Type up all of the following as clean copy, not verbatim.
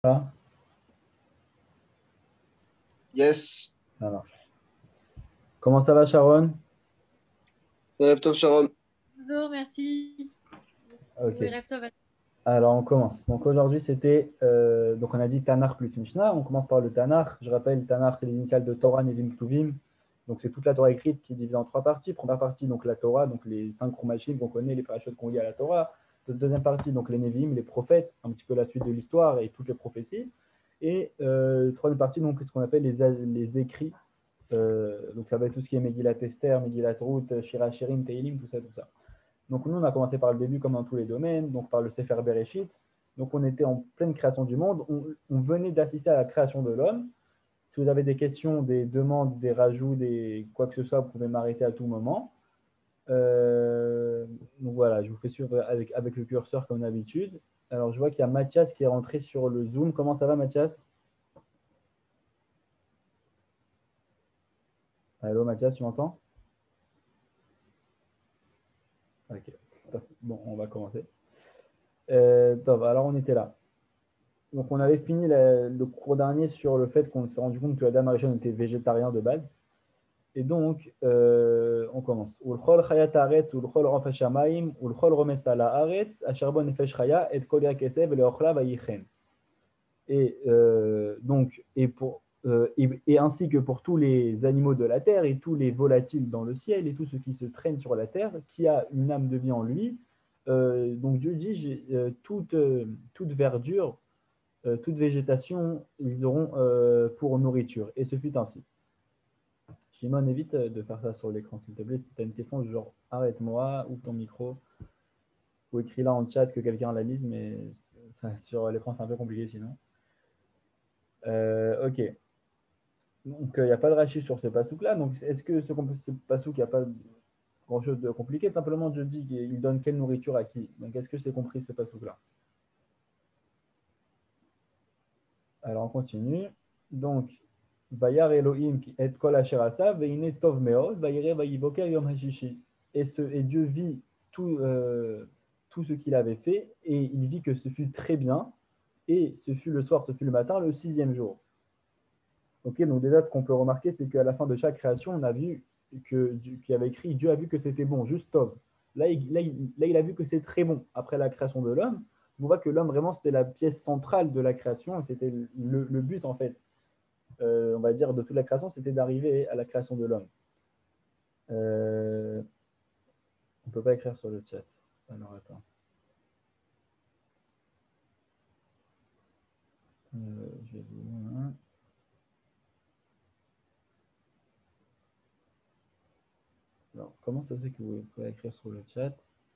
Ça Yes. marche. Comment ça va, Sharon? Top Sharon. Bonjour, merci. Ok. Oui, Raptor. Alors, on commence. Donc, aujourd'hui, c'était. Donc, on a dit Tanakh plus Mishnah. On commence par le Tanakh. Je rappelle, Tanakh, c'est les initiales de Torah, Nevim, Ktuvim. Donc, c'est toute la Torah écrite qui est divisée en trois parties. Première partie, donc la Torah, donc les 5 chromatim qu'on connaît, les parachutes qu'on lit à la Torah. Deuxième partie, donc les Nevim, les prophètes, un petit peu la suite de l'histoire et toutes les prophéties. Et troisième partie, donc ce qu'on appelle les écrits. Donc, ça va être tout ce qui est Megillat Esther, Megillat Ruth, Shira Shirim, Teilim, tout ça, tout ça. Donc nous, on a commencé par le début comme dans tous les domaines, donc par le Sefer Bereshit. Donc on était en pleine création du monde. On venait d'assister à la création de l'homme. Si vous avez des questions, des demandes, des rajouts, des quoi que ce soit, vous pouvez m'arrêter à tout moment. Donc voilà, je vous fais suivre avec le curseur comme d'habitude. Alors je vois qu'il y a Mathias qui est rentré sur le Zoom. Comment ça va, Mathias? Allô, Mathias, tu m'entends? Ok. Bon, on va commencer. Alors on était là. Donc, on avait fini le cours dernier sur le fait qu'on s'est rendu compte que Adam Arishon était végétarien de base. Et donc, on commence. Ulchol chayat haaretz, ulchol rof hashamayim, ulchol romes ala haaretz, asher bo nefesh chaya, et kol yakesev, leochla vayichen. Et donc, et ainsi que pour tous les animaux de la terre et tous les volatiles dans le ciel et tout ce qui se traîne sur la terre, qui a une âme de vie en lui. Donc Dieu dit, toute verdure toute végétation, ils auront pour nourriture. Et ce fut ainsi. Shimon, évite de faire ça sur l'écran, s'il te plaît. Si tu as une question, genre arrête-moi, ouvre ton micro, ou écris-la en chat que quelqu'un la lise, mais sur l'écran, c'est un peu compliqué sinon. Ok. Donc, il n'y a pas de rachis sur ce pasouk-là. Donc, est-ce que ce pasouk, il n'y a pas grand-chose de compliqué? Simplement, je dis qu'il donne quelle nourriture à qui. Donc, est-ce que c'est compris ce pasouk-là? Alors, on continue. Donc, Vayar Elohim et kol asher asa, veine tov meod, vayire vayivoker yom hashishi. Et Dieu vit tout ce qu'il avait fait, et il vit que ce fut très bien, et ce fut le soir, ce fut le matin, le sixième jour. Ok, donc déjà, ce qu'on peut remarquer, c'est qu'à la fin de chaque création, on a vu qu'il avait écrit Dieu a vu que c'était bon, juste tov. Là, il a vu que c'est très bon après la création de l'homme. On voit que l'homme, vraiment, c'était la pièce centrale de la création, et c'était le but, en fait on va dire, de toute la création, c'était d'arriver à la création de l'homme. On ne peut pas écrire sur le chat. Alors, attends. Je vais vous... Alors, comment ça se fait que vous pouvez écrire sur le chat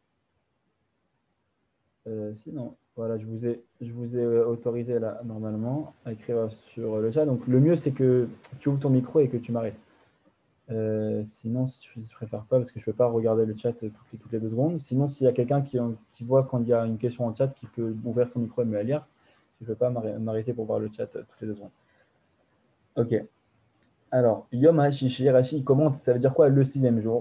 sinon, voilà, je vous ai autorisé là, normalement, à écrire sur le chat. Donc, le mieux, c'est que tu ouvres ton micro et que tu m'arrêtes. Sinon, je ne préfère pas parce que je ne peux pas regarder le chat toutes les 2 secondes. Sinon, s'il y a quelqu'un qui voit quand il y a une question en chat qui peut ouvrir son micro et me la lire, je ne peux pas m'arrêter pour voir le chat toutes les 2 secondes. Ok. Alors, Yom HaShishi, Rashi, il commente, ça veut dire quoi le sixième jour?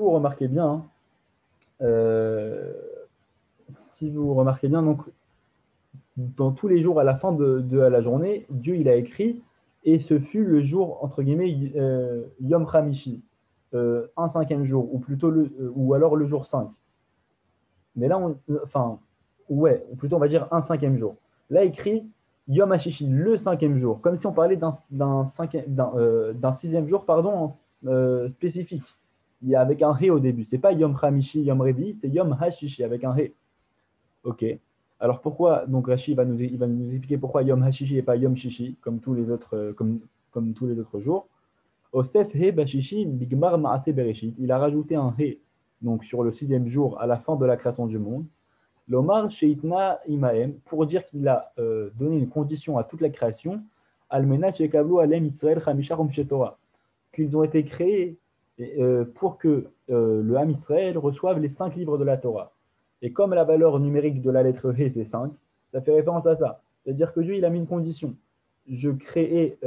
Si vous remarquez bien, donc, dans tous les jours à la fin de la journée, Dieu il a écrit, et ce fut le jour, entre guillemets, Yom Hamishi, un cinquième jour, ou plutôt ou alors le jour 5. Mais là, enfin, ouais, ou plutôt on va dire un cinquième jour. Là, écrit Yom HaShishi, le cinquième jour, comme si on parlait d'un sixième jour, pardon, spécifique. Il y a avec un Ré au début. C'est pas Yom Hamishi, Yom Revi, c'est Yom HaShishi avec un Ré. Ok. Alors pourquoi, donc Rashi il va nous expliquer pourquoi Yom HaShishi et pas Yom Shishi, comme tous les autres, comme tous les autres jours. Osef He Bashishi Bigmar Maase Bereshit. Il a rajouté un He, donc sur le sixième jour, à la fin de la création du monde. L'Omar Sheitna Imaem, pour dire qu'il a donné une condition à toute la création, Almena Shekablu Alem Israël Chamisha Shetorah, qu'ils ont été créés pour que le Ham Israël reçoive les 5 livres de la Torah. Et comme la valeur numérique de la lettre He, c'est 5, ça fait référence à ça. C'est-à-dire que Dieu, il a mis une condition. Je crée,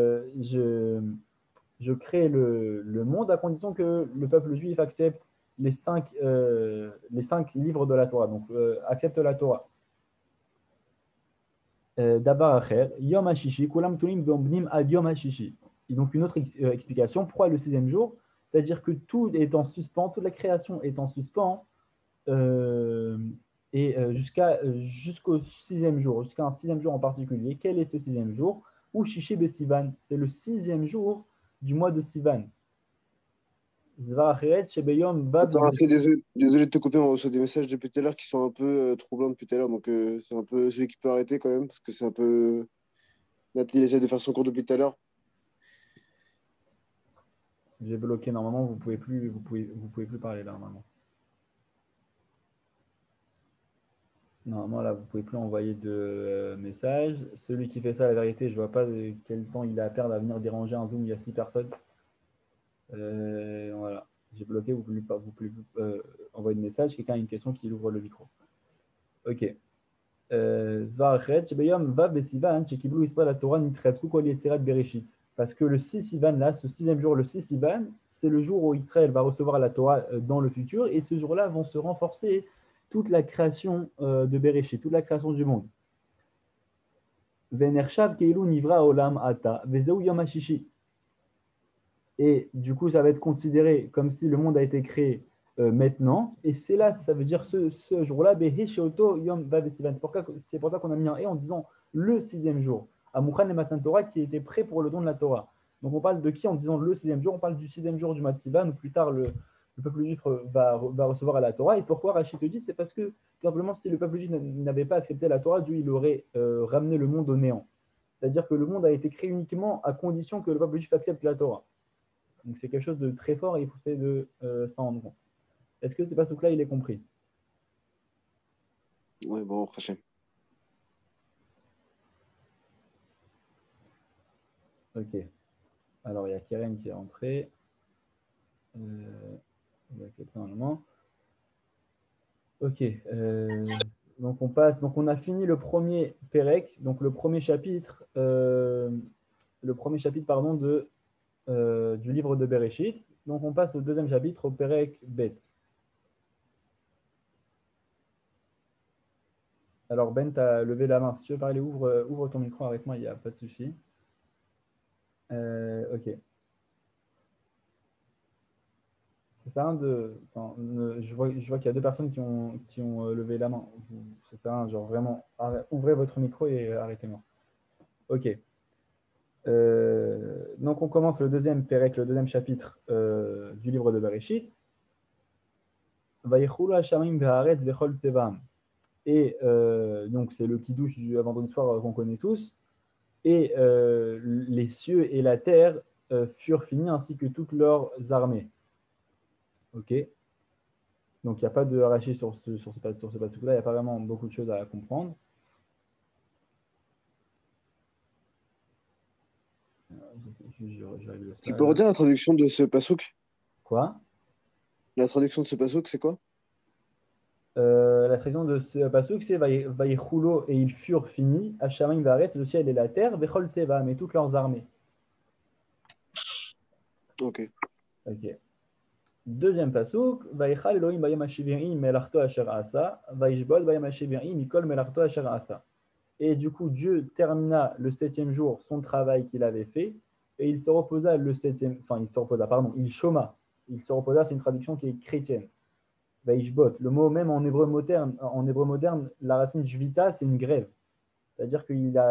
je crée le monde à condition que le peuple juif accepte les cinq livres de la Torah. Donc, accepte la Torah. Dabar Acher, Yom HaShishi, Kulam Tulim Beombnim Ad Yom HaShishi. Et donc une autre explication, pourquoi le sixième jour? C'est-à-dire que tout est en suspens, toute la création est en suspens, euh, jusqu'au sixième jour, jusqu'à un sixième jour en particulier. Quel est ce sixième jour? Ou Shishi Besivan, c'est le sixième jour du mois de Sivan. Zvarachet Shebeyom Bab. Attends, désolé de te couper, on reçoit des messages depuis tout à l'heure qui sont un peu troublants depuis tout à l'heure, donc c'est un peu celui qui peut arrêter quand même, parce que c'est un peu. Nathalie essaie de faire son cours depuis tout à l'heure. J'ai bloqué normalement, vous pouvez plus parler là normalement. Normalement là, vous pouvez plus envoyer de messages. Celui qui fait ça, la vérité, je vois pas quel temps il a à perdre à venir déranger un Zoom, il y a 6 personnes. Voilà, j'ai bloqué, vous pouvez plus envoyer de message. Quelqu'un a une question qui ouvre le micro. Ok. Parce que le 6 Sivan, là, ce sixième jour, le 6 Sivan, c'est le jour où Israël va recevoir la Torah dans le futur, et ce jour-là vont se renforcer toute la création de Bereshit, toute la création du monde. Et du coup, ça va être considéré comme si le monde a été créé maintenant. Et c'est là, ça veut dire ce jour-là, c'est pour ça qu'on a mis un et en disant le sixième jour. À Mouchan et Matan Torah qui était prêt pour le don de la Torah. Donc on parle de qui en disant le sixième jour? On parle du sixième jour du mois de Sivan, où plus tard le peuple juif va recevoir la Torah. Et pourquoi Rachid te dit? C'est parce que tout simplement, si le peuple juif n'avait pas accepté la Torah, Dieu il aurait ramené le monde au néant. C'est-à-dire que le monde a été créé uniquement à condition que le peuple juif accepte la Torah. Donc c'est quelque chose de très fort et il faut essayer de s'en rendre compte. Est-ce que ce passage-là, il est compris? Ouais, bon, prochain. Ok. Alors, il y a Keren qui est rentré. Il y a quelqu'un normalement. Ok. Donc, on passe. Donc, on a fini le premier Pérec, donc le premier chapitre, pardon, du livre de Bereshit. Donc, on passe au deuxième chapitre, au Pérec Bet. Alors, Ben, tu as levé la main. Si tu veux parler, ouvre ton micro avec moi, il n'y a pas de souci. Ok. Ça sert à rien je vois qu'il y a deux personnes qui ont levé la main. Ça sert à rien, genre vraiment, ouvrez votre micro et arrêtez-moi. Ok. Donc on commence le deuxième Pérec, le deuxième chapitre du livre de Bereshit. Et donc c'est le kiddush du vendredi soir qu'on connaît tous. Et les cieux et la terre furent finis ainsi que toutes leurs armées. Ok. Donc, il n'y a pas de arraché sur ce passage-là. Il n'y a pas vraiment beaucoup de choses à comprendre. Tu peux redire la traduction de ce passouk? Quoi? La traduction de ce passouk, c'est quoi? La traduction de ce passouk, c'est Vayechulo et ils furent finis, Hashamaim Varet, le ciel et la terre, Vechol Tseva, mais toutes leurs armées. Ok. Ok. Deuxième passouk, Vayechal Elohim Bayam Hashivirim Melarto Asher Asa, Vayishbol Bayam Hashivirim Mikol Melarto Asher Asa. Et du coup, Dieu termina le septième jour son travail qu'il avait fait, et il se reposa le septième, enfin, il se reposa, pardon, il chôma. Il se reposa, c'est une traduction qui est chrétienne. Vaishbot, le mot même en hébreu moderne, la racine jvita, c'est une grève. C'est-à-dire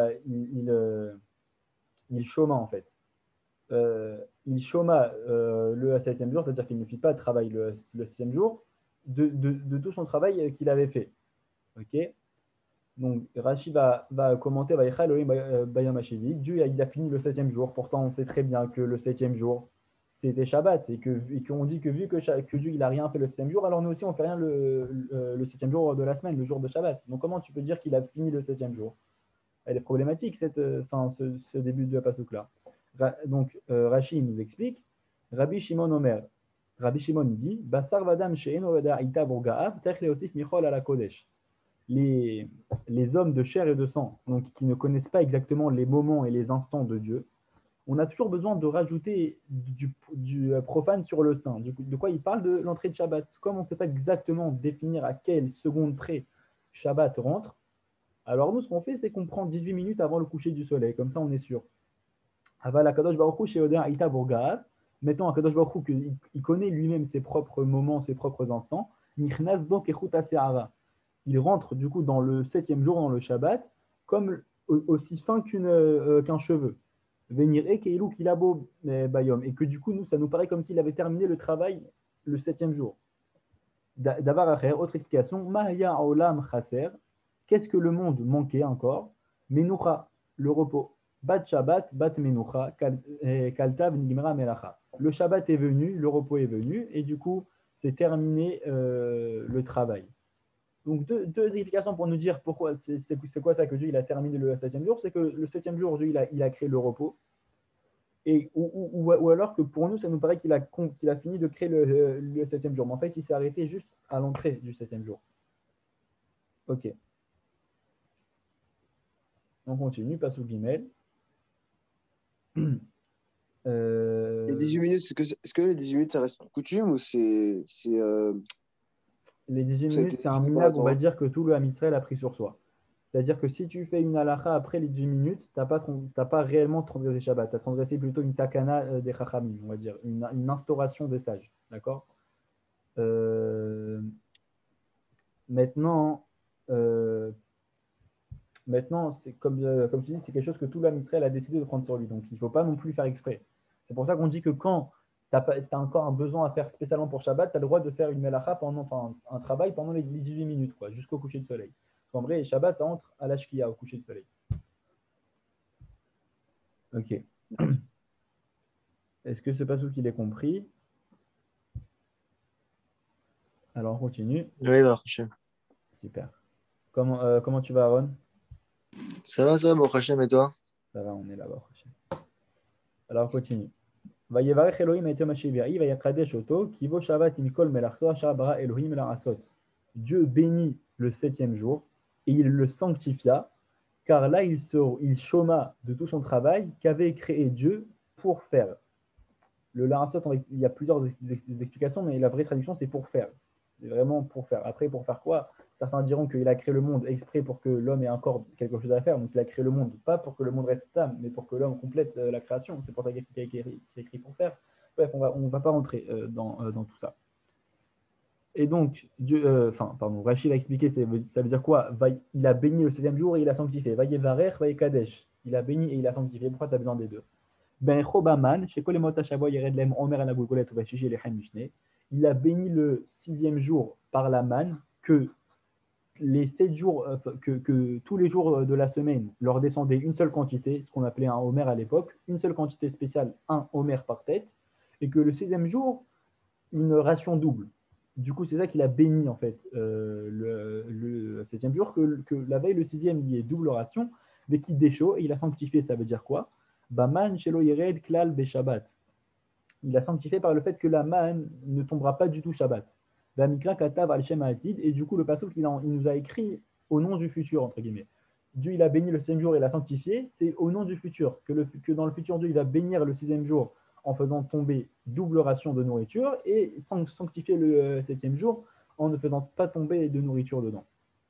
il chôma en fait. Il chôma le septième jour, c'est-à-dire qu'il ne fit pas de travail le sixième jour, de tout son travail qu'il avait fait. Ok. Donc, Rashi va commenter Dieu il a fini le septième jour. Pourtant, on sait très bien que le septième jour, c'était Shabbat. Et qu'on dit que vu que Dieu il n'a rien fait le septième jour, alors nous aussi, on ne fait rien le septième jour de la semaine, le jour de Shabbat. Donc, comment tu peux dire qu'il a fini le septième jour? Elle est problématique, ce début de la pasouk-là. Donc, Rashi nous explique Rabbi Shimon Omer. Rabbi Shimon dit Basar vadam she'eno vada ita burga'av, tech leosif michol ala kodesh. Les hommes de chair et de sang, donc qui ne connaissent pas exactement les moments et les instants de Dieu, on a toujours besoin de rajouter du profane sur le saint. De quoi il parle? De l'entrée de Shabbat. Comme on ne sait pas exactement définir à quelle seconde près Shabbat rentre, Alors nous, ce qu'on fait, c'est qu'on prend 18 minutes avant le coucher du soleil. Comme ça, on est sûr. Aval Akadosh Baruch Hu sheodea ita borgaat. Mettons Akadosh Baruch Hu qu'il connaît lui-même ses propres moments, ses propres instants. Nichnas bo kechut hase'ara. Il rentre du coup dans le 7e jour, dans le Shabbat, comme aussi fin qu'un cheveu. Venir et keilu kilabo bayom. Et que du coup, nous, ça nous paraît comme s'il avait terminé le travail le 7e jour. D'avar acher, autre explication, Mahya olam chaser. Qu'est-ce que le monde manquait encore? Menucha, le repos. Bat Shabbat, bat Menucha, kaltav nigmera melacha. Le Shabbat est venu, le repos est venu, et du coup, c'est terminé le travail. Donc, deux explications pour nous dire pourquoi, c'est quoi ça que Dieu il a terminé le 7e jour. C'est que le 7e jour, Dieu il a créé le repos. Et, ou alors que pour nous, ça nous paraît qu'il a fini de créer le 7e jour. Mais en fait, il s'est arrêté juste à l'entrée du 7e jour. Ok. On continue, passe au guimel. Les 18 minutes, est-ce que les 18 minutes, ça reste une coutume ou les 18 ça a été minutes, c'est un défini par la minag, on va Torah? dire, que tout le Ham Israël a pris sur soi. C'est-à-dire que si tu fais une halakha après les 18 minutes, tu n'as pas réellement transgressé Shabbat. Tu as transgressé plutôt une takana des chachamim, on va dire, une instauration des sages. D'accord. Maintenant, c'est comme tu dis, c'est quelque chose que tout l'âme Israël a décidé de prendre sur lui. Donc, il ne faut pas non plus faire exprès. C'est pour ça qu'on dit que quand tu as encore un besoin à faire spécialement pour Shabbat, tu as le droit de faire une melacha un travail pendant les 18 minutes, quoi, jusqu'au coucher de soleil. En vrai, Shabbat, ça entre à l'ashkia, au coucher de soleil. Ok. Est-ce que ce passage qu'il est compris? Alors, on continue. Oui, bah, Hachem. Super. Comment tu vas, Aaron? Ça va, bon Hachem, et toi? Ça va, on est là-bas. Alors, on continue. Vayevarech Elohim et Yom HaShivya'i, vayakadesh oto, kivo Shabbat imikol melachto, asher bara Elohim la'asot. Dieu bénit le 7e jour et il le sanctifia, car là il chôma de tout son travail qu'avait créé Dieu pour faire. Le la'asot, il y a plusieurs explications, mais la vraie traduction c'est pour faire. C'est vraiment pour faire. Après, pour faire quoi? Certains diront qu'il a créé le monde exprès pour que l'homme ait encore quelque chose à faire. Donc, il a créé le monde, pas pour que le monde reste stable, mais pour que l'homme complète la création. C'est pour ça qu'il a écrit pour faire. Bref, on va pas rentrer dans tout ça. Et donc, Rachid a expliqué, ça veut dire quoi? Il a béni le 7e jour et il a sanctifié. Vayevarer, Vayekadesh. Il a béni et il a sanctifié. Pourquoi tu as besoin des deux? Ben Chobaman, chez Kolemot Hashaboy, Yeredlem, Omer Anagulgolet, Vachichi, Lechem Mishneh. Il a béni le 6e jour par la manne que les 7 jours, que tous les jours de la semaine leur descendait une seule quantité, ce qu'on appelait un homer à l'époque, une seule quantité spéciale, un homer par tête, et que le 6e jour, une ration double. Du coup, c'est ça qu'il a béni en fait le 7e jour, que la veille, le 6e, il y ait double ration, mais qui déchaud, et il a sanctifié, ça veut dire quoi? Baman shelo yered klal be Shabbat. Il a sanctifié par le fait que la manne ne tombera pas du tout Shabbat. Et du coup, le passage il nous a écrit au nom du futur, entre guillemets. Dieu, il a béni le 7e jour et l'a sanctifié, c'est au nom du futur. Que dans le futur, Dieu, il va bénir le 6e jour en faisant tomber double ration de nourriture et sanctifier le 7e jour en ne faisant pas tomber de nourriture dedans.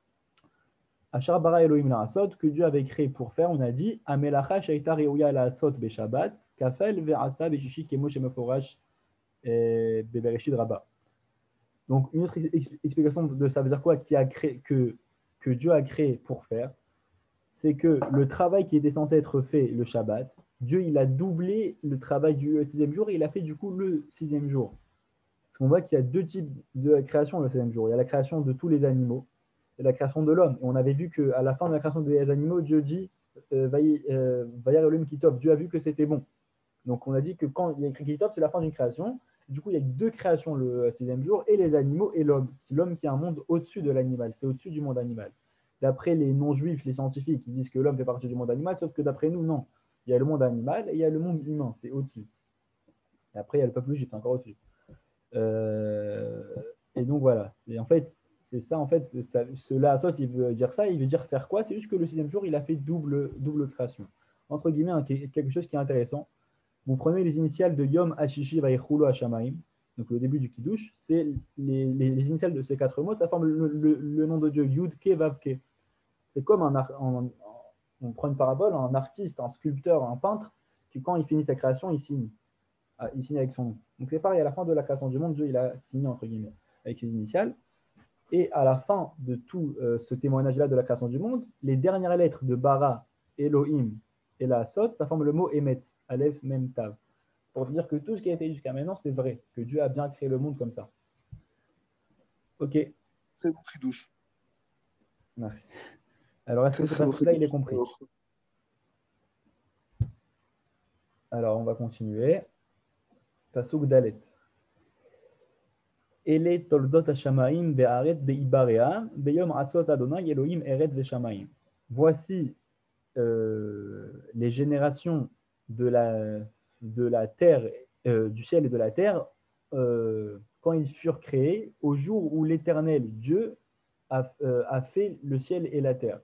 Achar bara Elohim la'asot, que Dieu avait créé pour faire, on a dit Amelacha shaita reouya la'asot be Shabbat, kafel ve'asa be'shishi kemo shemeforash be'bereshit rabba. Donc, une autre explication de ça veut dire quoi que Dieu a créé pour faire, c'est que le travail qui était censé être fait le Shabbat, Dieu il a doublé le travail du 6e jour et il a fait du coup le 6e jour. Parce qu'on voit qu'il y a deux types de création le 6e jour. Il y a la création de tous les animaux et la création de l'homme. Et on avait vu qu'à la fin de la création des animaux, Dieu dit Vayar Elohim Kitov, Dieu a vu que c'était bon. Donc on a dit que quand il y a écrit Kitov, c'est la fin d'une création. Du coup, il y a deux créations le 6e jour, et les animaux et l'homme. L'homme qui a un monde au-dessus de l'animal, c'est au-dessus du monde animal. D'après les non-juifs, les scientifiques, ils disent que l'homme fait partie du monde animal, sauf que d'après nous, non. Il y a le monde animal et il y a le monde humain, c'est au-dessus. Et après, il y a le peuple juif, c'est encore au-dessus. Et donc voilà, c'est ça, en fait, cela, soit il veut dire ça, il veut dire faire quoi? C'est juste que le 6e jour, il a fait double création. Entre guillemets, quelque chose qui est intéressant. Vous prenez les initiales de Yom Hashishi Vayechulo Hashamaim, donc le début du Kiddush, c'est les initiales de ces 4 mots, ça forme le nom de Dieu, Yud Ke Vav Ke. C'est comme on prend une parabole, un artiste, un sculpteur, un peintre, qui quand il finit sa création, il signe. Il signe avec son nom. Donc c'est pareil, à la fin de la création du monde, Dieu il a signé entre guillemets avec ses initiales. Et à la fin de tout ce témoignage-là de la création du monde, les dernières lettres de Bara, Elohim et la Sot, ça forme le mot Emet, Aleph, Mem, Tav. Pour dire que tout ce qui a été dit jusqu'à maintenant, c'est vrai, que Dieu a bien créé le monde comme ça. Ok, Très bon douche. merci. Alors, est-ce que ce passage-là, il est compris? Alors, on va continuer. Pasuk Dalet. Ele toldot hashamaim be'aret be'ibarea be'yom asot Adonai Elohim eret ve'shamaim. Voici les générations de la terre, du ciel et de la terre, quand ils furent créés, au jour où l'Éternel Dieu a fait le ciel et la terre.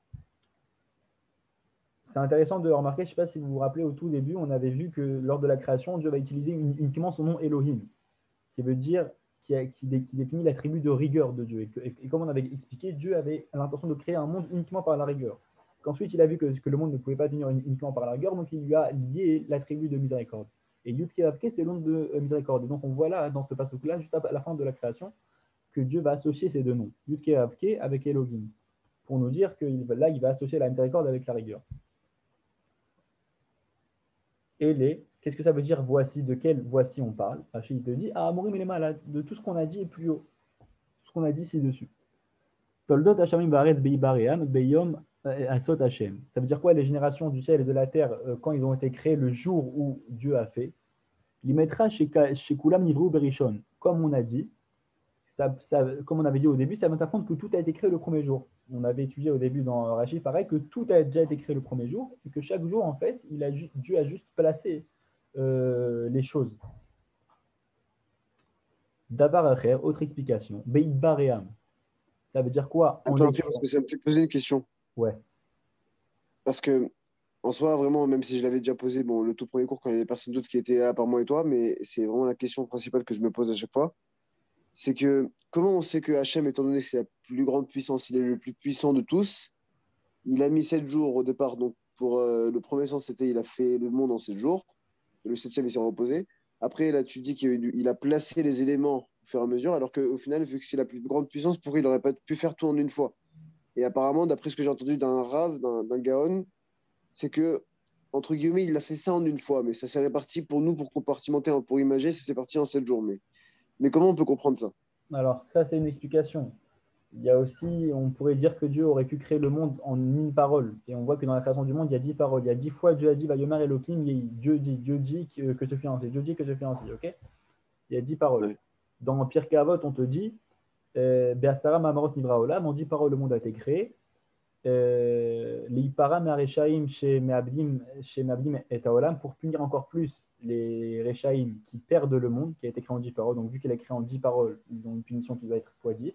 C'est intéressant de remarquer, je ne sais pas si vous vous rappelez, au tout début, on avait vu que lors de la création, Dieu va utiliser uniquement son nom Elohim, qui veut dire qui définit l'attribut de rigueur de Dieu. Et comme on avait expliqué, Dieu avait l'intention de créer un monde uniquement par la rigueur. Qu'ensuite, il a vu que le monde ne pouvait pas tenir uniquement par la rigueur, donc il lui a lié l'attribut de miséricorde. Et Yud Keh Vav Keh, c'est le nom de miséricorde. Et donc on voit là, dans ce passage-là, juste à la fin de la création, que Dieu va associer ces deux noms, Yud Keh Vav Keh avec Elohim, pour nous dire que là, il va associer la miséricorde avec la rigueur. Et qu'est-ce que ça veut dire voici? De quel voici on parle? Rachid te dit, ah, Amorim il est malade, de tout ce qu'on a dit et plus haut. Tout ce qu'on a dit ci-dessus. Toldot Hashamim Baaretz Beibaream Beyom Asot Hashem. Ça veut dire quoi? Les générations du ciel et de la terre, quand ils ont été créés le jour où Dieu a fait, il mettra chez Kulam Nivru Berishon. Comme on a dit, comme on avait dit au début, ça va t'apprendre que tout a été créé le premier jour. On avait étudié au début dans Rachid, pareil, que tout a déjà été créé le premier jour et que chaque jour, en fait, Dieu a juste placé les choses. Davar Acher, autre explication. Beit Baream. Ça veut dire quoi? Attends, parce que ça me fait poser une question. Ouais. Parce que, en soi, vraiment, même si je l'avais déjà posé, bon, le tout premier cours, quand il y avait personne d'autre qui était là, à part moi et toi, mais c'est vraiment la question principale que je me pose à chaque fois. C'est que, comment on sait que Hachem, étant donné que c'est la plus grande puissance, il est le plus puissant de tous, il a mis 7 jours au départ. Donc, pour le premier sens, c'était il a fait le monde en 7 jours. Et le 7e, il s'est reposé. Après, là, tu dis qu'il a placé les éléments au fur et à mesure, alors qu'au final, vu que c'est la plus grande puissance, pourquoi il n'aurait pas pu faire tout en une fois? Et apparemment, d'après ce que j'ai entendu d'un Rav, d'un Gaon, c'est que, entre guillemets, il a fait ça en une fois, mais ça s'est réparti pour nous, pour compartimenter, pour imager, ça s'est parti en 7 jours. Mais comment on peut comprendre ça? Alors, ça, c'est une explication. Il y a aussi, on pourrait dire que Dieu aurait pu créer le monde en une parole. Et on voit que dans la création du monde, il y a 10 paroles. Il y a 10 fois Dieu a dit, Vayomer Elohim, Dieu dit que ce fut ainsi. Dieu dit que ce fut ainsi, ok? Il y a 10 paroles. Ouais. Dans Pirkei Avot, on te dit, Be'asara Ma'amarot Nivra Olam, en 10 paroles, le monde a été créé. L'Ipara Me'areshaim chez Me'abdim et Taolam, pour punir encore plus les Reshaim qui perdent le monde, qui a été créé en 10 paroles. Donc, vu qu'il est créé en 10 paroles, ils ont une punition qui va être x10.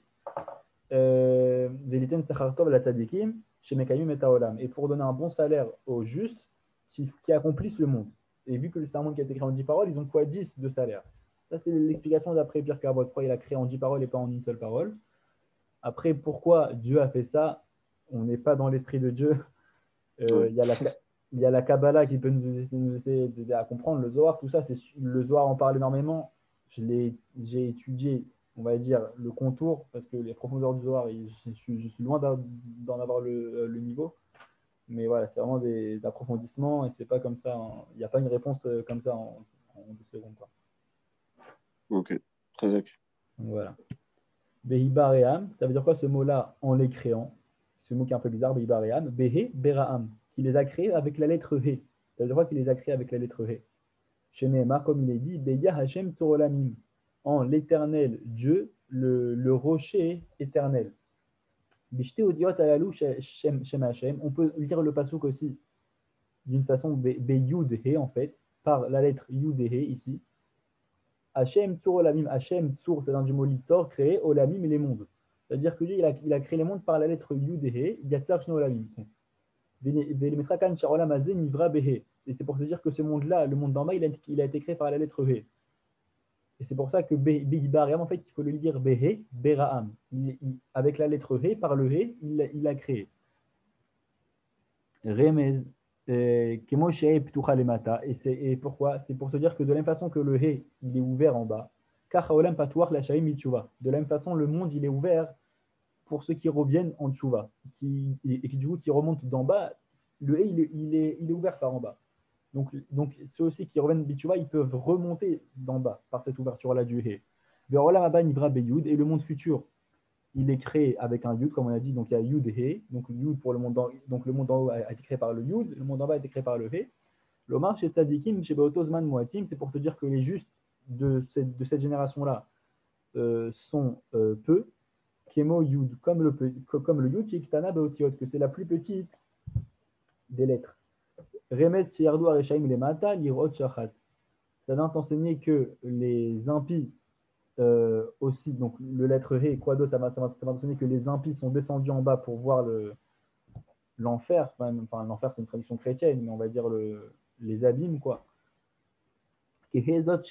Veliten Sachartov la Tzadikim chez Mekayim et Taolam. Et pour donner un bon salaire aux justes qui accomplissent le monde. Et vu que c'est un monde qui a été créé en 10 paroles, ils ont x10 de salaire. Ça, c'est l'explication d'après Pirkei Avot, pourquoi il a créé en 10 paroles et pas en une seule parole. Après, pourquoi Dieu a fait ça? On n'est pas dans l'esprit de Dieu. Il y a la Kabbalah qui peut nous aider à comprendre, le Zohar, tout ça. Le Zohar en parle énormément. J'ai étudié, on va dire, le contour, parce que les profondeurs du Zohar, je suis loin d'en avoir le niveau. Mais voilà, c'est vraiment des approfondissements et c'est pas comme ça. Il n'y a pas une réponse comme ça en 2 secondes, quoi. Ok, très exact. Donc, voilà. Behibaream, ça veut dire quoi ce mot-là en les créant? Ce mot qui est un peu bizarre, Behibaream. Behe, Beraam, qui les a créés avec la lettre He. Ça veut dire quoi qu'il les a créés avec la lettre He? Chez Nehemar, comme il est dit, Beya Hashem Torolamim, en l'éternel Dieu, le rocher éternel. Bishte Odiot Alalou Shem Hashem. On peut lire le pasuk aussi d'une façon Beyud He, en fait, par la lettre Yud He ici. Hashem Tsur Olamim, Hashem Tsur, c'est dans du mot Litzor, créé Olamim et les mondes. C'est-à-dire que lui, il a créé les mondes par la lettre Yud He, Yatzar Shne Olamim. Et c'est pour te dire que ce monde-là, le monde d'en bas, il a été créé par la lettre He. Et c'est pour ça que Behibaream, en fait, il faut le lire Behe, Beraam. Avec la lettre He, par le He, il a créé. Remez, Kemo Shei Ptucha Lemata. Et pourquoi? C'est pour te dire que de la même façon que le He, il est ouvert en bas, Kach Haolam Patuach Lashaim Mitshuva. De la même façon, le monde, il est ouvert pour ceux qui reviennent en Tchouva, et qui du coup qui remontent d'en bas. Le He, il est ouvert par en bas. Donc ceux aussi qui reviennent de Tchouva, ils peuvent remonter d'en bas par cette ouverture-là du He. Ve'olam haba nivra beyud, et le monde futur, il est créé avec un Yud, comme on a dit, donc il y a Yud He, donc Yud pour le monde donc le monde en haut a été créé par le Yud, le monde en bas a été créé par le He. L'Omar chez Tzadikim, chez Baotozman Moatim, c'est pour te dire que les justes de cette génération-là sont peu, Kemo Yud, comme le Yud, Chiktana Baotiot, que c'est la plus petite des lettres. Remez Shiardu Areshaim Lemata, Lirot Shachat. Ça vient t'enseigner que les impies aussi, donc le lettre He, quoi d'autre, ça va t'enseigner que les impies sont descendus en bas pour voir l'enfer, enfin l'enfer c'est une traduction chrétienne, mais on va dire les abîmes, quoi. Donc,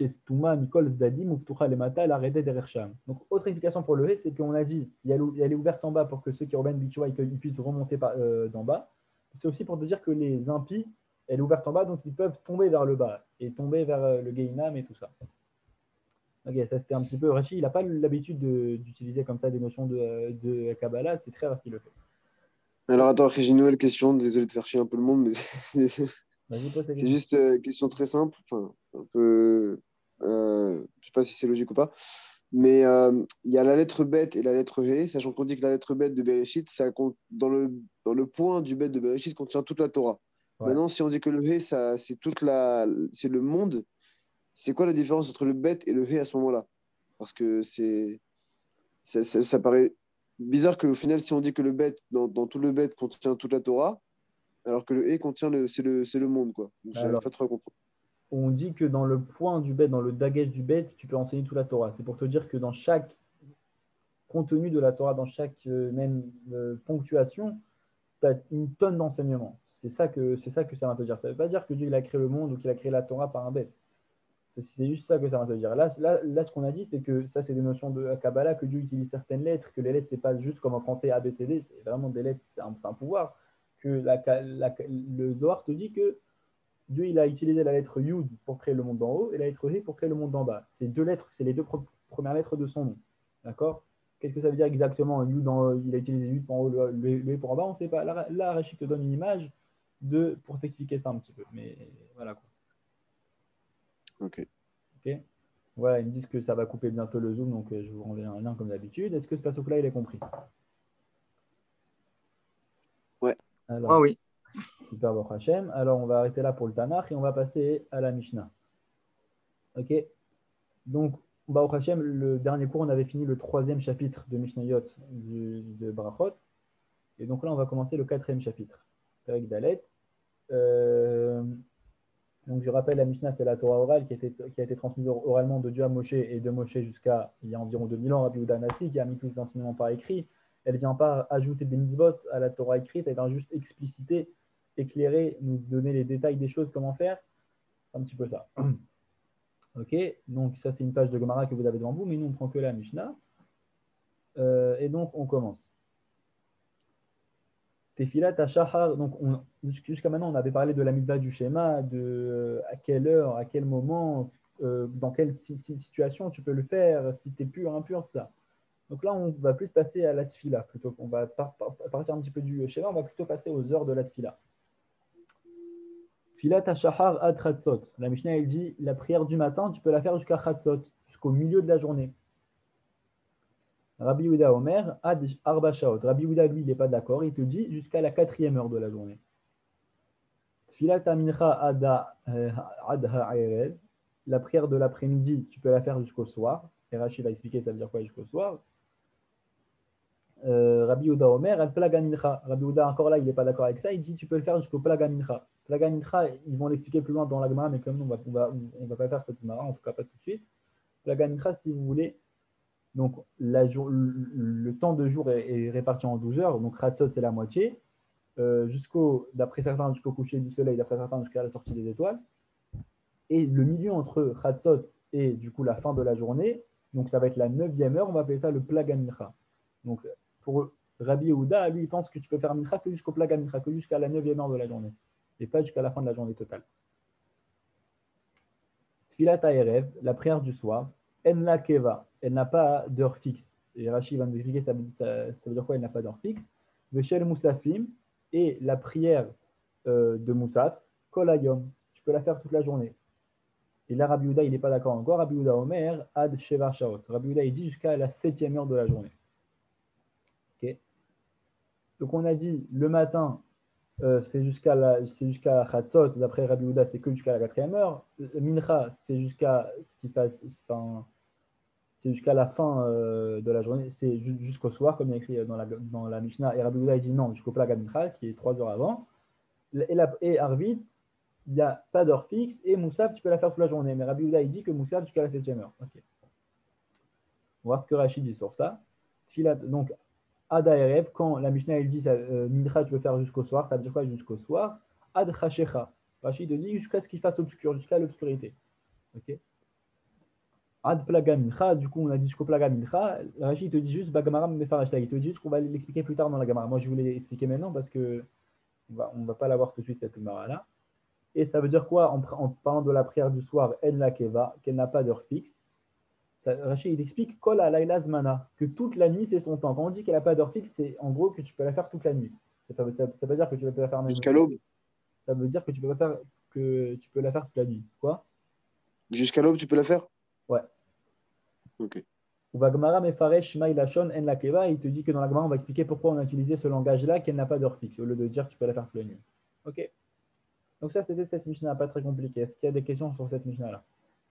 autre explication pour le He, c'est qu'on a dit, elle est ouverte en bas pour que ceux qui reviennent Bichoua, ils puissent remonter d'en bas. C'est aussi pour te dire que les impies, elle est ouverte en bas, donc ils peuvent tomber vers le bas et tomber vers le Gehinam et tout ça. Ok, ça c'était un petit peu. Rachid, il n'a pas l'habitude d'utiliser comme ça des notions de Kabbalah, c'est très rare qu'il le fait. Alors attends, j'ai une nouvelle question. Désolé de faire chier un peu le monde, mais Vas-y, pose ta c'est question. juste une question très simple. Enfin, un peu. Je sais pas si c'est logique ou pas. Mais il y a la lettre bête et la lettre He, sachant qu'on dit que la lettre bête de Bereshit, ça compte dans le point du bête de Bereshit contient toute la Torah. Ouais. Maintenant, si on dit que le He, c'est le monde, c'est quoi la différence entre le bête et le He à ce moment-là? Parce que ça paraît bizarre qu'au final, si on dit que le bête, dans tout le bête contient toute la Torah, alors que le He contient c'est le monde, quoi. Donc, j'arrive Alors, pas trop à comprendre. on dit que dans le point du bête, dans le dagesh du bête, tu peux enseigner toute la Torah. C'est pour te dire que dans chaque contenu de la Torah, dans chaque même ponctuation, tu as une tonne d'enseignements. C'est ça que ça va te dire. Ça ne veut pas dire que Dieu il a créé le monde ou qu'il a créé la Torah par un bête. C'est juste ça que ça va te dire. Là, ce qu'on a dit, c'est que ça, c'est des notions de Kabbalah, que Dieu utilise certaines lettres, que les lettres, c'est pas juste comme en français ABCD, c'est vraiment des lettres, c'est un pouvoir. Que le Zohar te dit que Dieu, il a utilisé la lettre Yud pour créer le monde d'en haut et la lettre He pour créer le monde d'en bas. C'est deux lettres, c'est les deux premières lettres de son nom. D'accord? Qu'est-ce que ça veut dire exactement? Yud il a utilisé Yud pour en haut, le He pour en bas, on ne sait pas. Là, Rachid te donne une image pour t'expliquer ça un petit peu. Mais voilà quoi. Ok. Ok. Voilà, ils me disent que ça va couper bientôt le Zoom, donc je vous renverrai un lien comme d'habitude. Est-ce que ce pasouk-là, il est compris? Ouais. Alors, Ah oui. super, Baruch Hashem. Alors, on va arrêter là pour le Tanakh et on va passer à la Mishnah. Ok. Donc, Baruch Hashem, le dernier cours, on avait fini le 3e chapitre de Mishnayot de Brachot. Et donc là, on va commencer le 4e chapitre, Perek Dalet. Donc, je rappelle, la Mishnah, c'est la Torah orale qui a été transmise oralement de Dieu à Moshe et de Moshe jusqu'à il y a environ 2000 ans, Rabbi Yehuda Hanassi, qui a mis tous ces enseignements par écrit. Elle ne vient pas ajouter des mitzvot à la Torah écrite, elle vient juste expliciter, éclairer, nous donner les détails des choses, comment faire. Un petit peu ça. Ok, donc ça, c'est une page de Gemara que vous avez devant vous, mais nous, on ne prend que la Mishnah. Et donc, on commence. Tefilat Shahar, donc jusqu'à maintenant, on avait parlé de la mitzvah du schéma, de à quelle heure, à quel moment, dans quelle situation tu peux le faire, si tu es pur, impur, tout ça. Donc là, on va plus passer à la tfila, plutôt qu'on va partir un petit peu du schéma, on va plutôt passer aux heures de la tfila. Tfilat Shahar ad Chatzot. La Mishnah, elle dit, la prière du matin, tu peux la faire jusqu'à Chatzot, jusqu'au milieu de la journée. Rabbi Yehuda Omer, ad arba shaot. Rabbi Yehuda, lui, il n'est pas d'accord. Il te dit jusqu'à la 4e heure de la journée. Tfilat mincha ad ha'erev. La prière de l'après-midi, tu peux la faire jusqu'au soir. Et Rachid va expliquer ça veut dire quoi jusqu'au soir. Rabbi Yehuda Omer, ad plaga mincha. Rabbi Yehuda, encore là, il n'est pas d'accord avec ça. Il dit tu peux le faire jusqu'au plaga mincha. Plaga mincha, ils vont l'expliquer plus loin dans la Gemara, mais comme nous, on va pas faire cette Gemara, en tout cas pas tout de suite. Plaga mincha, si vous voulez. Donc, le temps de jour est réparti en 12 heures. Donc, Khatzot, c'est la moitié. D'après certains, jusqu'au coucher du soleil, d'après certains, jusqu'à la sortie des étoiles. Et le milieu entre Khatzot et du coup la fin de la journée, donc ça va être la 9e heure, on va appeler ça le Plaga Mincha. Donc, Rabbi Yehuda, lui, il pense que tu peux faire mincha que jusqu'au plaga mincha, que jusqu'à la 9e heure de la journée, et pas jusqu'à la fin de la journée totale. Tfilat Ha'erev, la prière du soir, En la keva, elle n'a pas d'heure fixe. Et Rashi va nous expliquer ça veut dire quoi, elle n'a pas d'heure fixe. Veshel Moussafim, et la prière de Moussaf, Kol Hayom, tu peux la faire toute la journée. Et là, Rabbi Yehuda, il n'est pas d'accord encore. Rabbi Yehuda Omer, Ad Sheva Shaot. Rabbi Yehuda, il dit jusqu'à la 7e heure de la journée. Okay. Donc, on a dit le matin, c'est jusqu'à Chatzot. D'après Rabbi Yehuda, c'est que jusqu'à la 4e heure. Mincha, c'est jusqu'à la fin de la journée. C'est jusqu'au soir, comme il y a écrit dans la Mishnah. Et Rabbi Yehuda, il dit non, jusqu'au Plaga Mincha, qui est 3 heures avant. Et Arvid, il n'y a pas d'heure fixe, et Moussaf, tu peux la faire toute la journée. Mais Rabbi Yehuda, il dit que Moussaf jusqu'à la 7e heure. Okay. On va voir ce que Rachid dit sur ça. Donc, Ada Erev, quand la Mishnah il dit Mincha, tu peux faire jusqu'au soir, ça veut dire quoi jusqu'au soir? Ad Chashecha. Rachid dit jusqu'à ce qu'il fasse obscur, jusqu'à l'obscurité. Ok. Ad Plaga Mincha, du coup, on a dit jusqu'au Plaga Mincha. Rachid te dit juste Bagamaram Mefarashtag. Il te dit juste qu'on va l'expliquer plus tard dans la Gamara. Moi, je voulais l'expliquer maintenant parce que on va pas l'avoir tout de suite, cette Gemara-là. Et ça veut dire quoi en parlant de la prière du soir, En la Keva, qu'elle n'a pas d'heure fixe. Rachid il explique Kol Alayla Zmana, que toute la nuit c'est son temps. Quand on dit qu'elle n'a pas d'heure fixe, c'est en gros que tu peux la faire toute la nuit. Ça veut dire que tu peux la faire même. Jusqu'à l'aube. Ça veut dire que tu peux la faire toute la nuit. Quoi? Jusqu'à l'aube, tu peux la faire? Ouais. Ok. Ou Gemara Mefaresh Shma Ilashon En la Keva, il te dit que dans la Gemara on va expliquer pourquoi on a utilisé ce langage-là qu'elle n'a pas d'heure fixe, au lieu de dire que tu peux la faire toute la nuit. Ok. Donc ça c'était cette Mishnah, pas très compliquée. Est-ce qu'il y a des questions sur cette Mishnah-là?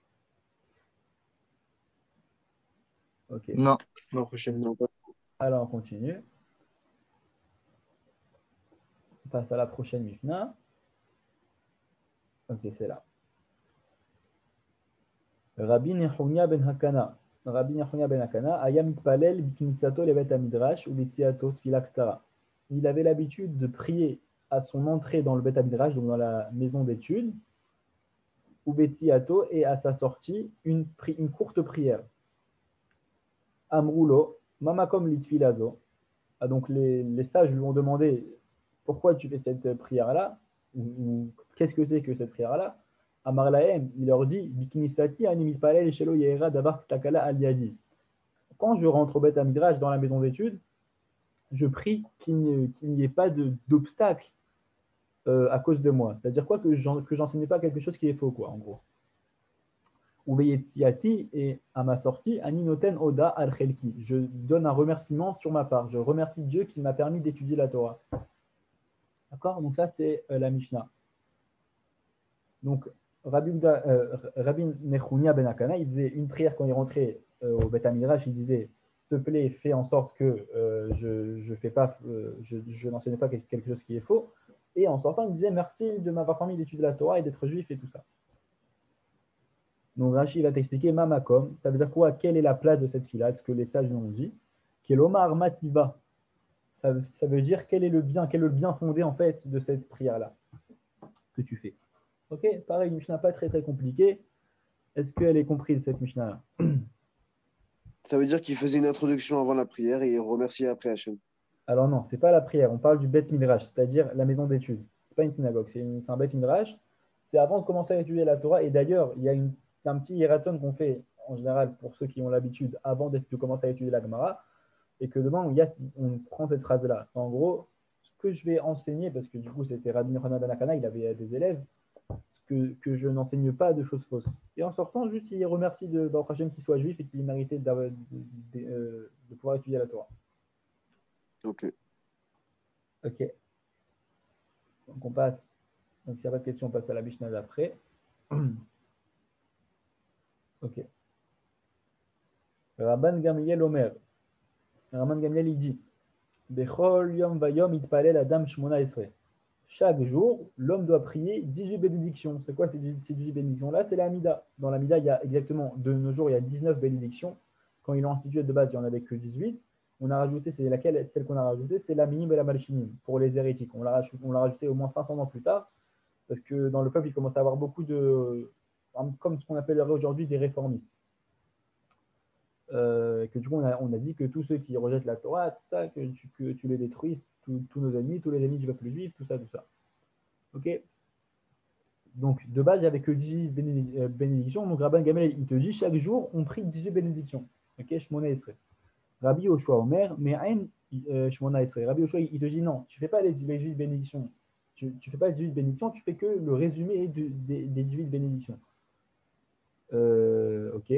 Ok. Non, la prochaine. Non, pas. Alors on continue. On passe à la prochaine Mishnah. Ok, c'est là. Rabbi Nehunya ben Hakana. Rabbi Nehunya ben Hakana, Ayam Palel biknisato levet amidrash ou bitziato tfila ktara. Il avait l'habitude de prier à son entrée dans le Bet Amidrash, donc dans la maison d'études, ou betziato, et à sa sortie, une courte prière. Amroulo, mamakom litfilazo. Ah, donc les sages lui ont demandé pourquoi tu fais cette prière-là, ou qu'est-ce que c'est que cette prière-là. Amar Lahem, il leur dit Bikinisati animit palel shelo yeira davar takala aliadi. Quand je rentre au Beth Amidrash dans la maison d'études, je prie qu'il n'y ait pas d'obstacle à cause de moi. C'est-à-dire quoi que j'enseigne pas quelque chose qui est faux, quoi, en gros. Et à ma sortie, Aninoten Oda al-Khelki. Je donne un remerciement sur ma part. Je remercie Dieu qui m'a permis d'étudier la Torah. D'accord? Donc ça, c'est la Mishnah. Donc, Rabbi Nechunya ben Akana, il faisait une prière quand il rentrait au Beth Amidrash. Il disait, s'il te plaît, fais en sorte que je n'enseigne pas quelque chose qui est faux. Et en sortant, il disait, merci de m'avoir permis d'étudier la Torah et d'être juif et tout ça. Donc Rashi va t'expliquer Mamakom, ça veut dire quoi? Quelle est la place de cette fila? Ce que les sages nous ont dit. Kelomar Mativa, ça veut dire quel est le bien fondé en fait de cette prière-là que tu fais. Ok, pareil, une Mishnah pas très très compliquée. Est-ce qu'elle est comprise cette Mishnah-là? Ça veut dire qu'il faisait une introduction avant la prière et il remerciait après Hachem. Alors non, c'est pas la prière, on parle du Beth Midrash, c'est-à-dire la maison d'études. C'est pas une synagogue, c'est un Beth Midrash. C'est avant de commencer à étudier la Torah. Et d'ailleurs, il y a un petit hieraton qu'on fait en général pour ceux qui ont l'habitude avant de commencer à étudier la Gemara. Et que devant, on prend cette phrase-là. En gros, ce que je vais enseigner, parce que du coup, c'était Rabbi Yochanan ben Akana, il avait des élèves, que je n'enseigne pas de choses fausses. Et en sortant, juste, il remercie de Baruch Hashem qu'il soit juif et qu'il méritait de pouvoir étudier la Torah. Ok. Ok. Donc, on passe. Donc, s'il n'y a pas de question, on passe à la Mishnah d'après. Ok. Rabban Gamliel Omer. Rabban Gamliel, il dit Bechol yom vayom itpalel adam shmona esre. Chaque jour, l'homme doit prier 18 bénédictions. C'est quoi ces 18 bénédictions-là? C'est la Hamida. Dans la Hamida, il y a exactement, de nos jours, il y a 19 bénédictions. Quand ils l'ont institué de base, il n'y en avait que 18. On a rajouté, c'est laquelle? Celle qu'on a rajoutée, c'est la minim et la malchinim, pour les hérétiques. On l'a rajouté au moins 500 ans plus tard, parce que dans le peuple, il commence à avoir beaucoup de, comme ce qu'on appellerait aujourd'hui des réformistes. Que du coup, on a dit que tous ceux qui rejettent la Torah, tout ça, que tu les détruis, tous nos ennemis, tous les ennemis du peuple juif, tout ça, tout ça. Ok. Donc, de base, il n'y avait que 18 bénédictions. Donc, Rabban Gamel, il te dit, chaque jour, on prie 18 bénédictions. Ok, Shmona Esrei. Rabbi Yoshua Omer, mais Ain Shmona Esrei. Rabbi Yoshua, il te dit, non, tu ne fais pas les 18 bénédictions. Tu ne fais pas les 18 bénédictions, tu fais que le résumé des 18 bénédictions. Ok.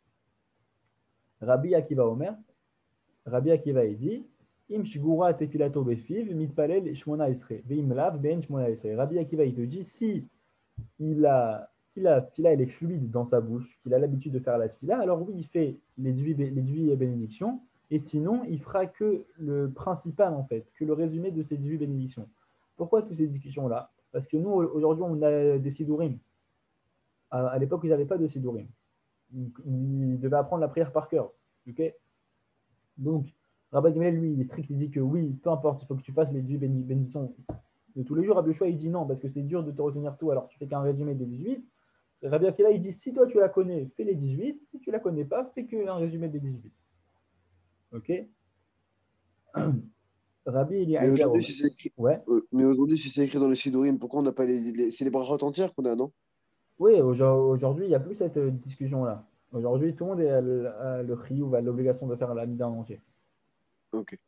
Rabbi Akiva Omer, Rabbi Akiva, il dit, Im shgura tefilato befiv, mitpalel shmona esrei, veim lav ben shmona esrei. Rabbi Akiva, il te dit, si la tfila elle est fluide dans sa bouche, qu'il a l'habitude de faire la tfila, alors oui, il fait les 18 bénédictions, et sinon, il fera que le principal, en fait, que le résumé de ces 18 bénédictions. Pourquoi toutes ces discussions-là? Parce que nous, aujourd'hui, on a des sidourim. À l'époque, ils n'avaient pas de sidourim. Ils devaient apprendre la prière par cœur. Okay, donc, Rabbi Gamliel, lui, il est strict, il dit que oui, peu importe, il faut que tu fasses les 18 bénédictions de tous les jours. Rabbi Yoshua, il dit non, parce que c'est dur de te retenir tout, alors tu fais qu'un résumé des 18. Et Rabbi Akiva, il dit, si toi tu la connais, fais les 18. Si tu la connais pas, fais qu'un résumé des 18. Ok. Rabbi, il y a Mais aujourd'hui, si c'est écrit, ouais. mais aujourd'hui, si c'est écrit dans les Sidurim, pourquoi on n'a pas c'est les brachot entières qu'on a, non? Oui, aujourd'hui, il n'y a plus cette discussion-là. Aujourd'hui, tout le monde a le chiyuv, a l'obligation de faire la mida en entier. Ok.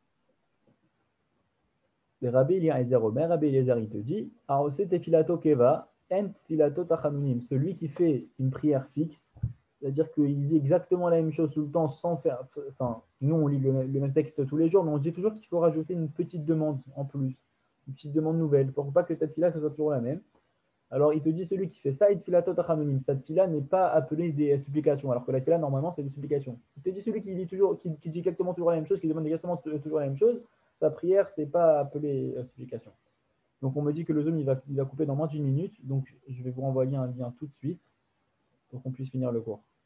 Le Rabbi Eliezer Omer, Rabbi Eliezer, il te dit, Aose tefilato keva, en tefilato tachanunim. Celui qui fait une prière fixe, c'est-à-dire qu'il dit exactement la même chose tout le temps sans faire. Enfin, nous, on lit le même texte tous les jours, mais on dit toujours qu'il faut rajouter une petite demande en plus, une petite demande nouvelle, pour pas que ta fila, ça soit toujours la même. Alors, il te dit, celui qui fait ça, il tefilato tachanunim. Cette fila n'est pas appelée des supplications, alors que la fila, normalement, c'est des supplications. Il te dit, celui qui dit, toujours, qui dit exactement toujours la même chose, qui demande exactement toujours la même chose, sa prière, c'est pas appelé supplication. Donc, on me dit que le Zoom, il va couper dans moins d'1 minute. Donc, je vais vous renvoyer un lien tout de suite pour qu'on puisse finir le cours.